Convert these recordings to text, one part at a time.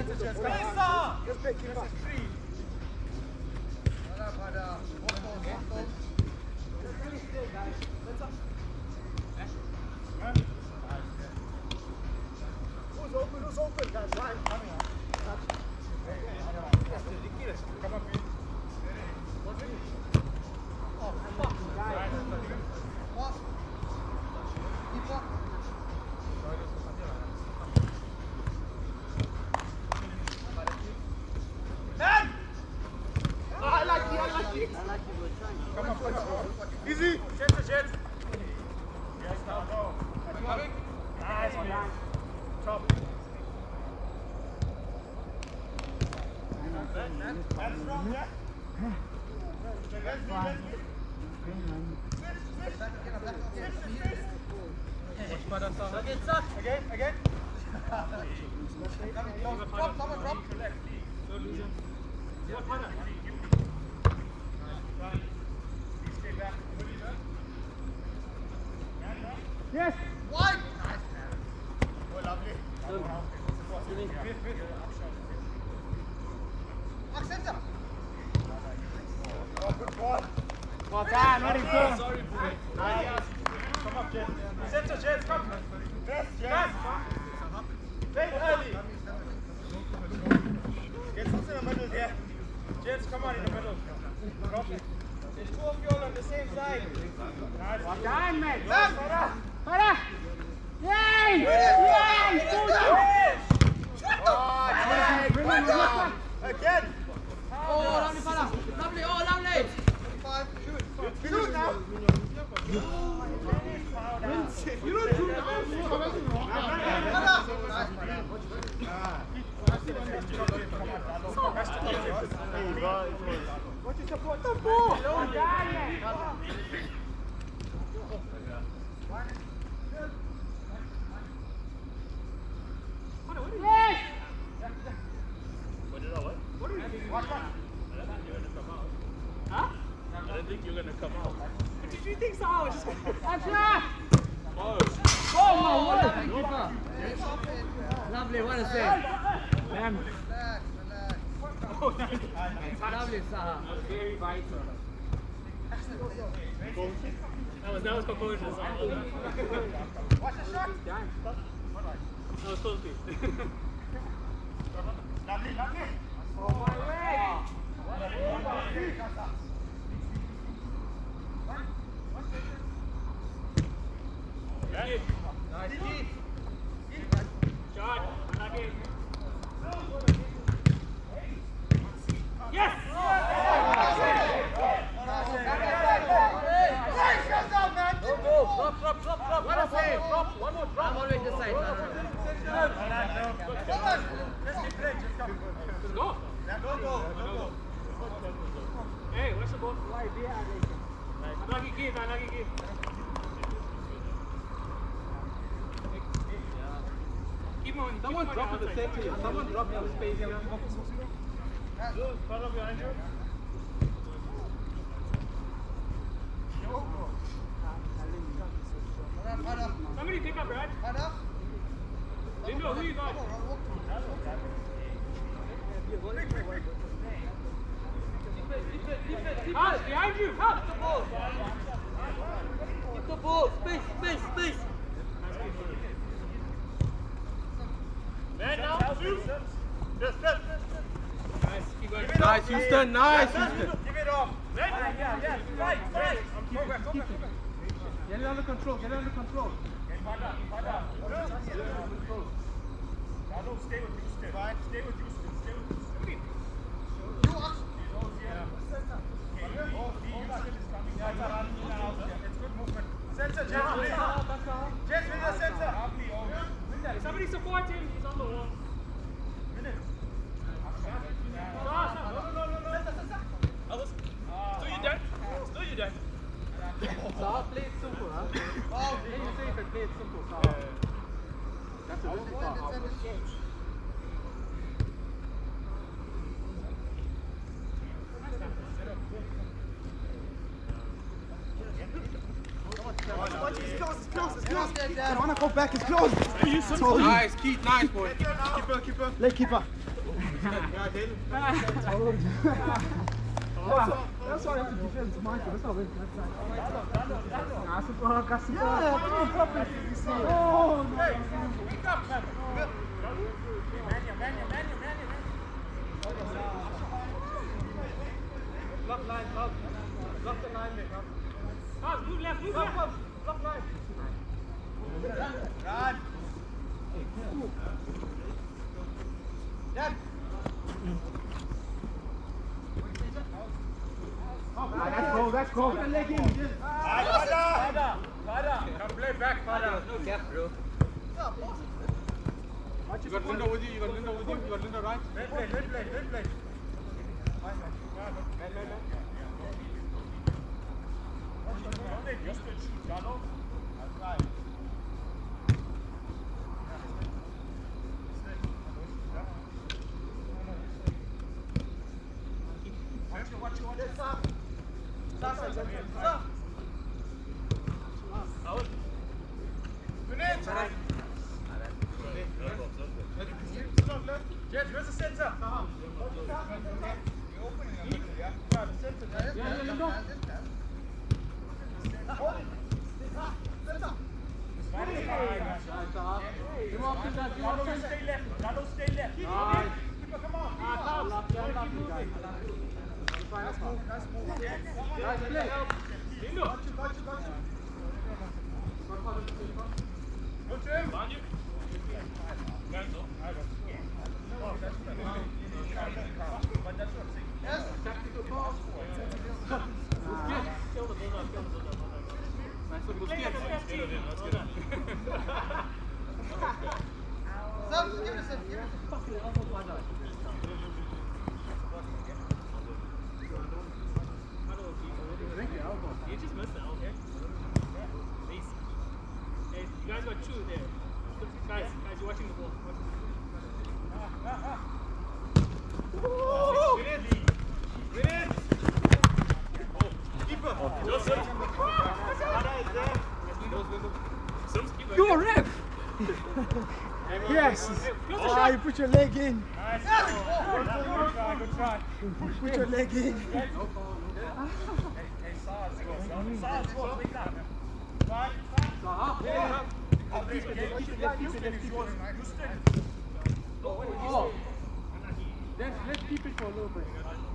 Just pick him up. Who's open, guys? Right. Come up here. Oh, fucking guy. Keep up. Man! Oh, I like you. Come on. Easy. Chance. Yes, now go. Nice, man. Top. That's wrong, yeah? Again. Drop. Yes. Wide. Nice. Oh, lovely. Center. Oh, good ball. Well done. What are you doing? Sorry, boy. Come up, Jens. Center, Jens, come. Jens. Very early. Jens, who's in the middle here? Jens, come on in the middle. Drop it. There's two of you all on the same side. Nice. Well done, mate. Para. Yay! Oh, again. Oh, lovely, fella. Lovely. Oh, lovely. 5. Shoot now. You don't shoot What you support the ball? I didn't think you were going to come out. But did you think so? I was just lovely, what a save. Lovely, Saha. Very vital. That was composure. Watch the shot. That was close to. Lovely. Oh, my way. Nice. Shot. Yes! Drop. What a save. One more drop. I'm always this side. Let's go. Go. Hey, where's the ball? Lagi kid. Keep on. Someone drop the safety. Someone drop the space. Follow behind you. Somebody pick up, Brad. Lindo, who you got? Help, behind you, help! Keep the ball. Space. Man now, shoot. Yes. Nice, keep going. Nice, Houston. Give it off. Yeah. Fight. Go back. Get it under control. Get Pada. Rado, stay with Houston. Fine. Stay with Houston. You are. It's good movement. Center, Jens, with the center. Somebody support him, he's on the wall. Still you done? Saha played simple, huh? Oh, Can you say if it played simple, Saha? That's a risky part. I want to go back, it's close. Nice, Keith, nice boy. Keeper. Leg keeper. That's why I have to defend to Michael. That's not really left side. Nah, that's oh, no. Hey, wake up, man. Block line, block. Block the line, man. Move left, move left. Block line. Run. Dad. That's cool. Leg in. Father. Come play back, Father. No gap, bro. You got Linda with you. You got Linda right. Red play. Just to shoot, Donald. That's right. Watch it. Stop. Out. Finish. Jets, where's the center? You open it. Yeah, the center. Yeah. Stay left. Keep come on. Keep moving. Nice move. Nice play. Got you. Go to him. On you. Cancel. Oh, that's better. But that's what I'm saying. Yes. Tactical pass. Kill the build-up. Nice little skip. Let's get it in. Give it a second. You just missed the elbow. Basic. Hey, you guys got two there. Guys, you're watching the ball. Keeper. Go, Rev! Yes! You put your leg in. Nice. Good try. Put your leg in. Hey, SARS, go. Wake up. Right. Oh. Let's keep it for a little bit.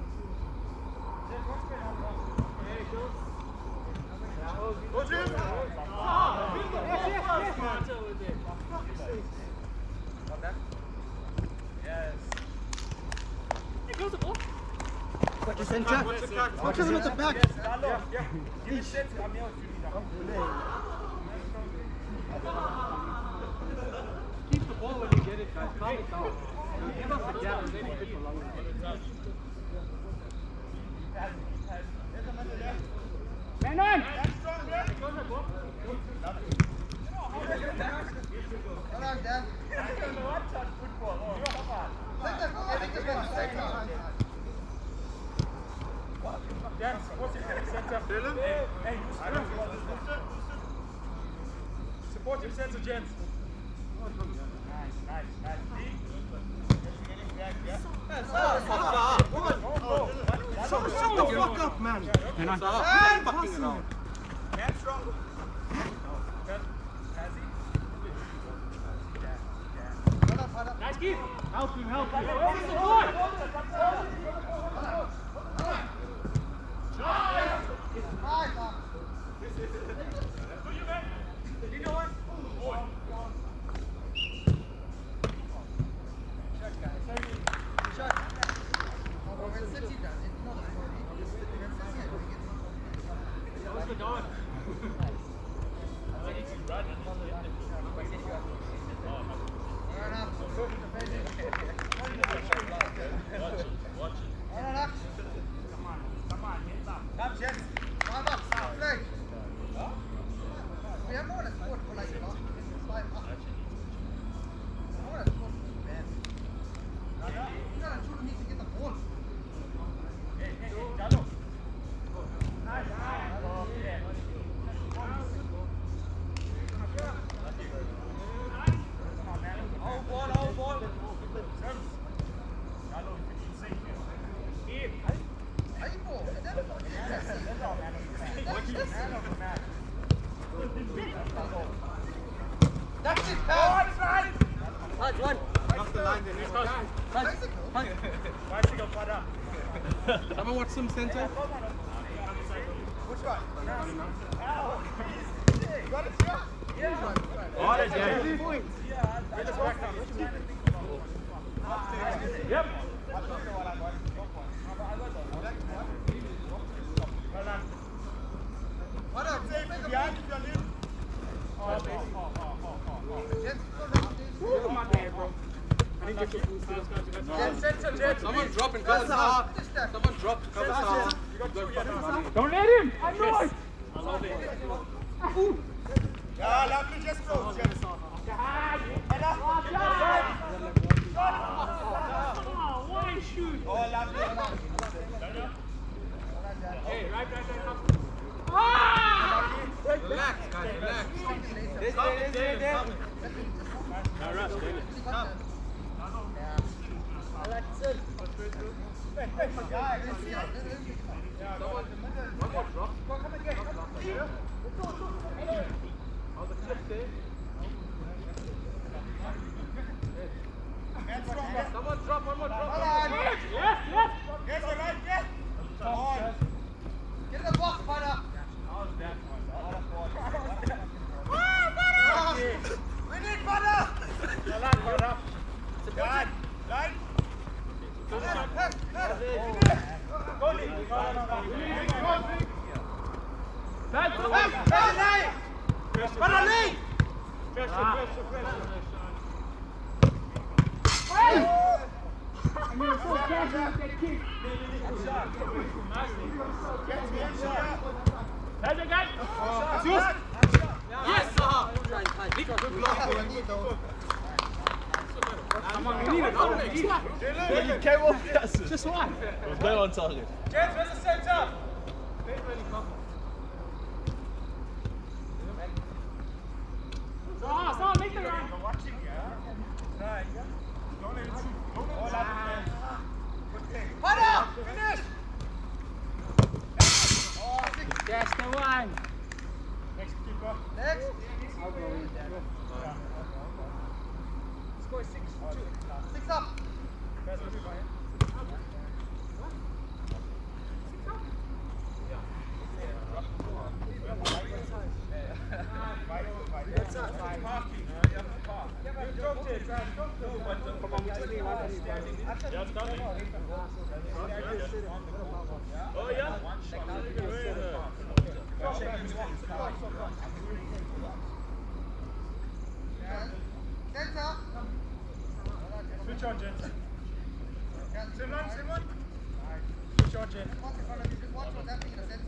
Go, Jim. Yes. Hey, goes the ball. Watch the center. Watch him at the back. Yeah. Give it sense. I'm here with you. Keep the ball when you get it, guys. Calm it down. Give us the gap and then keep it for longer. Man on! Hold on, Dad. Dan, support him center. Hey, support him center, gents. Nice. Shut the fuck up, man. Hands strong. Nice keep! Help him. You know what? That's it, pal. Punch one. Off the line then. Punch. Punch. Bicycle, father. Someone watch some center. Which one? You got it, yeah? Oh, that's good. Get us back down. Yep. Well done. What up? Safe behind if you're leaving. Woo, my bad, bro. I didn't get your boost. Someone drop and cover Saha. Someone drop to cover Saha. Don't let him. I know it. I love it. Yeah, lovely, just go. Oh, one shoot. Oh, lovely. Hey, right. Relax, guys, relax. No rush, David. Someone drop, one more drop. Yes. Yes, all right, yes. Come on. Get in the box, partner. We need butter. Line. Go, Lee. No. Butter, Lee. Pressure. You're so careful with that kick. That's it, guys. Yes, Saha. Come on, we need it. You came off yes. Just one. It was well on target. James, where's the center? So, make the run. I'm watching, yeah. Right. Don't let it shoot. Don't let it shoot. Good thing. Partner, finish. That's the one. Next keeper. Next. I'll go with that. Score 6-2. 6 up. Best will be fine. Oh, yeah. Center. Switch on, gents. Simon. Switch on, gents. Watch in front of you. Just watch what's happening in the center.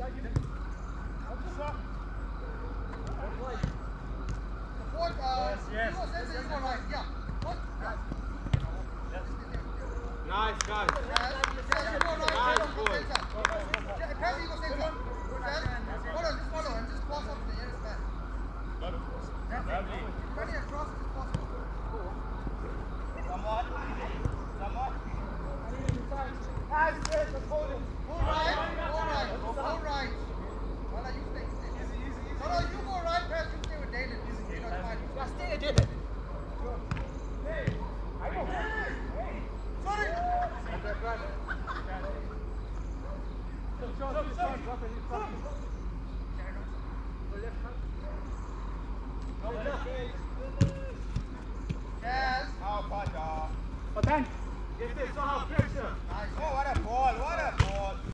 Support, Yes. you go center, you go right. Yeah. What? Nice, guys. You go right, you go center. Pass, you go center. Hold on, just follow and just pass up to the nearest man. Running across is possible. Someone. Go right. Go right. Wala, you stay. No, you go right, pass, you stay with David. You're not fine. Just stay there, David. Sorry. Yes. How far, Patan. Get this, pressure. Oh, what a ball.